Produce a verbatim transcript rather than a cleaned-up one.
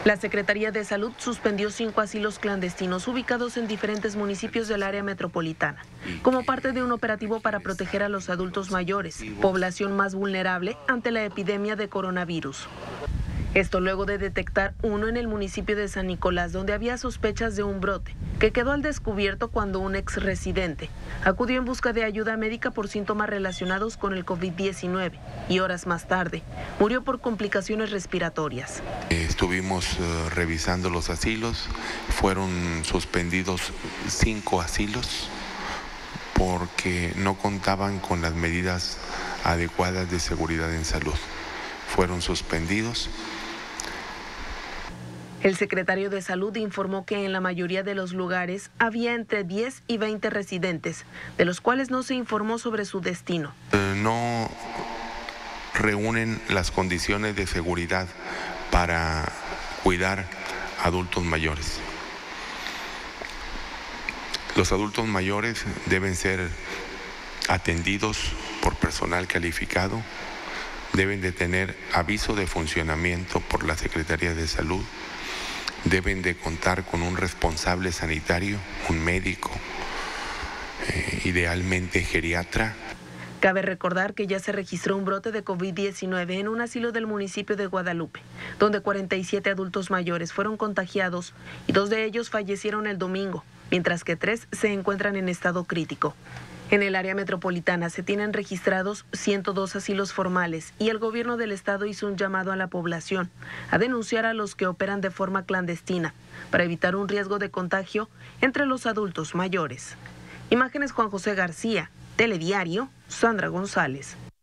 La Secretaría de Salud suspendió cinco asilos clandestinos ubicados en diferentes municipios del área metropolitana, como parte de un operativo para proteger a los adultos mayores, población más vulnerable ante la epidemia de coronavirus. Esto luego de detectar uno en el municipio de San Nicolás, donde había sospechas de un brote, que quedó al descubierto cuando un ex residente acudió en busca de ayuda médica por síntomas relacionados con el COVID diecinueve y horas más tarde murió por complicaciones respiratorias. Estuvimos uh, revisando los asilos, fueron suspendidos cinco asilos porque no contaban con las medidas adecuadas de seguridad en salud. Fueron suspendidos. El secretario de Salud informó que en la mayoría de los lugares había entre diez y veinte residentes, de los cuales no se informó sobre su destino. Eh, no reúnen las condiciones de seguridad para cuidar adultos mayores. Los adultos mayores deben ser atendidos por personal calificado, deben de tener aviso de funcionamiento por la Secretaría de Salud, deben de contar con un responsable sanitario, un médico, eh, idealmente geriatra. Cabe recordar que ya se registró un brote de COVID diecinueve en un asilo del municipio de Guadalupe, donde cuarenta y siete adultos mayores fueron contagiados y dos de ellos fallecieron el domingo, mientras que tres se encuentran en estado crítico. En el área metropolitana se tienen registrados ciento dos asilos formales y el gobierno del estado hizo un llamado a la población a denunciar a los que operan de forma clandestina para evitar un riesgo de contagio entre los adultos mayores. Imágenes Juan José García, Telediario, Sandra González.